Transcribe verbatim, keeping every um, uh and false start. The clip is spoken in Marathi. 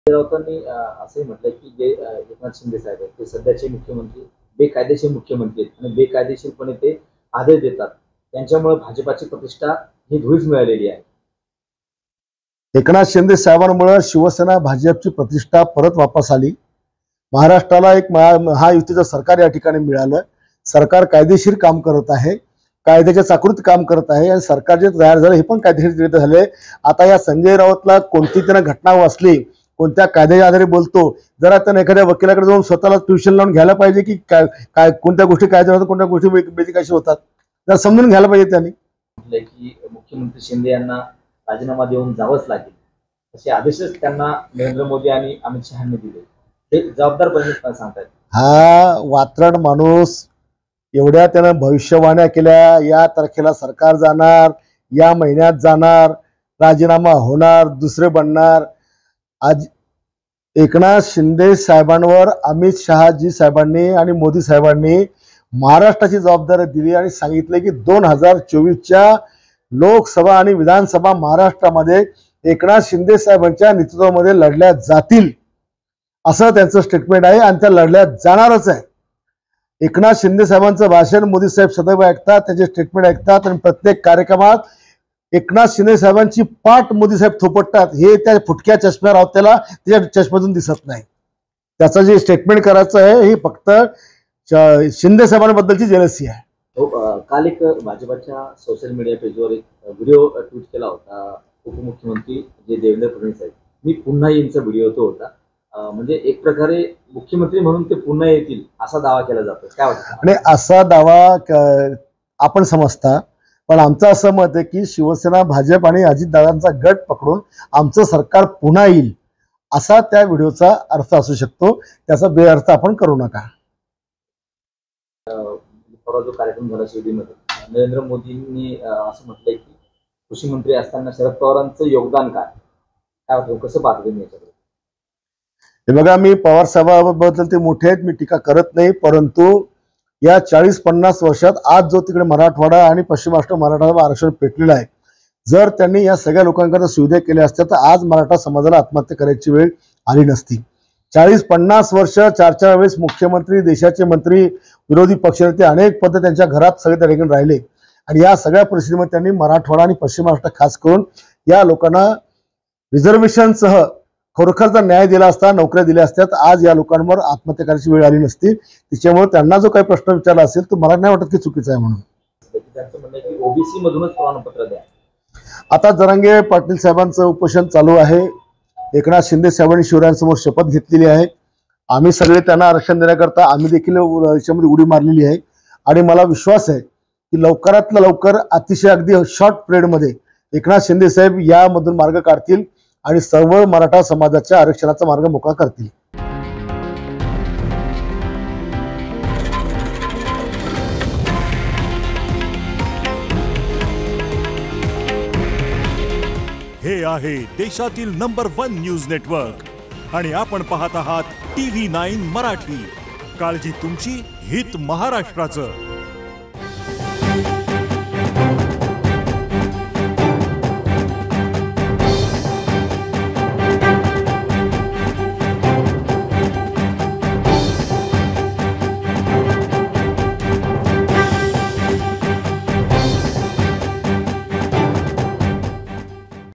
राऊतांनी असंही म्हटलं की जे एकनाथ शिंदे साहेब आहेत ते सध्याचे मुख्यमंत्री बेकायदेशीर मुख्यमंत्री आहेत आणि बेकायदेशीरपणे ते आदेश देतात, त्यांच्यामुळे भाजपाची प्रतिष्ठा ही धुळीस मिळालेली आहे. एकनाथ शिंदे साहेबांमुळे शिवसेना भाजपची प्रतिष्ठा परत वापस आली. महाराष्ट्राला एक महायुतीचं सरकार या ठिकाणी मिळालं. सरकार कायदेशीर काम करत आहे, कायद्याच्या चाकृत काम करत आहे आणि सरकार जे तयार झालं हे पण कायदेशीर झाले. आता या संजय राऊतला कोणती त्यांना घटना वाचली, कोणत्या कायद्याच्या आधारे बोलतो, जरा त्यांना एखाद्या वकिलाकडे जाऊन स्वतःला ट्युशन लावून घ्यायला पाहिजे की काय काय कोणत्या गोष्टी कायद्यात होतात, कोणत्या गोष्टी बेसिक कशी होतात, जरा समजून घ्यायला पाहिजे. त्यांनी म्हटलंय की मुख्यमंत्री शिंदे यांना राजीनामा देऊन जावंच लागेल असे आदेशच त्यांना नरेंद्र मोदी आणि अमित शहांनी दिले. हे जबाबदारपणे सांगतात. हा वात्रट माणूस एवढ्या त्यानं भविष्यवाण्या केल्या, या तारखेला सरकार जाणार, या महिन्यात जाणार, राजीनामा होणार, दुसरे बनणार. आज एकनाथ शिंदे साहेबांवर अमित शहाजी साहेबांनी आणि मोदी साहेबांनी महाराष्ट्राची जबाबदारी दिली आणि सांगितले की दोन हजार चोवीसच्या लोकसभा आणि विधानसभा महाराष्ट्रामध्ये एकनाथ शिंदे साहेबांच्या नेतृत्वामध्ये लढल्या जातील असं त्यांचं स्टेटमेंट आहे आणि त्या लढल्या जाणारच आहे. एकनाथ शिंदे साहेबांचं भाषण मोदी साहेब सदैव ऐकतात, त्यांचे स्टेटमेंट ऐकतात आणि प्रत्येक कार्यक्रमात एकनाथ शिंदे साहेबांची पाठ मोदी साहेब थोपटतात. हे त्या फुटक्या चष्म्यावर आहोत, त्याला त्याच्या चष्म्यातून दिसत नाही. त्याचं जे स्टेटमेंट करायचं आहे हे फक्त शिंदे साहेबांबद्दलची जेलसी आहे. काल एक भाजपाच्या सोशल मीडिया पेजवर एक व्हिडिओ ट्विट केला होता उपमुख्यमंत्री जे देवेंद्र फडणवीस आहेत. मी पुन्हा येईनचा व्हिडिओ तो होता. म्हणजे एक प्रकारे मुख्यमंत्री म्हणून ते पुन्हा येतील असा दावा केला जातो. काय वाटतं? आणि असा दावा आपण समजता, पण आमचं असं मत आहे की शिवसेना भाजप आणि अजितदादांचा गट पकडून आमचं सरकार पुन्हा येईल असा त्या व्हिडिओचा अर्थ असू शकतो. त्याचा बेअर्थ आपण करू नका. परवा जो कार्यक्रम झाला शिर्डीमध्ये नरेंद्र मोदींनी असं म्हटलंय की कृषी मंत्री असताना शरद पवारांचं योगदान काय काय होतं, कसं पाहतो तुम्ही याच्याकडे? हे बघा, मी पवार साहेबांबद्दल ते मोठे आहेत, मी टीका करत नाही, परंतु या चाळीस पन्नास वर्षात आज जो तिकडे मराठवाडा आणि पश्चिम महाराष्ट्र मराठा आरक्षण पेटलेलं आहे, जर त्यांनी या सगळ्या लोकांकरता सुविधा केल्या असत्या तर आज मराठा समाजाला आत्महत्या करायची वेळ आली नसती. चाळीस पन्नास वर्ष चार चार वेळेस मुख्यमंत्री, देशाचे मंत्री, विरोधी पक्षनेते अनेक पद त्यांच्या घरात सगळे त्या ठिकाणी राहिले आणि या सगळ्या परिस्थितीमध्ये त्यांनी मराठवाडा आणि पश्चिम महाराष्ट्र खास करून या लोकांना रिझर्वेशनसह खरोखरचा न्याय दिला असता, नोकऱ्या दिल्या असत्यात, आज या लोकांवर आत्महत्या करायची वेळ आली नसती. त्याच्यामुळे त्यांना जो काही प्रश्न विचारला असेल तो मला नाही वाटत की चुकीचा आहे म्हणून. त्यांचं म्हणणं आहे की ओबीसी मधूनच प्रमाणपत्र द्या. आता जरांगे पाटील साहेबांचं उपोषण चालू आहे. एकनाथ शिंदे साहेबांनी शिवरायांसमोर शपथ घेतलेली आहे. आम्ही सगळे त्यांना आरक्षण देण्याकरता आम्ही देखील याच्यामध्ये उडी मारलेली आहे आणि मला विश्वास आहे की लवकरात लवकर अतिशय अगदी शॉर्ट पिरियडमध्ये एकनाथ शिंदे साहेब यामधून मार्ग काढतील आणि सर्व मराठा समाजाच्या आरक्षणाचा मार्ग मोकळा करतील. हे आहे देशातील नंबर वन न्यूज नेटवर्क आणि आपण पाहत आहात टीव्ही नाईन मराठी. काळजी तुमची, हित महाराष्ट्राचं.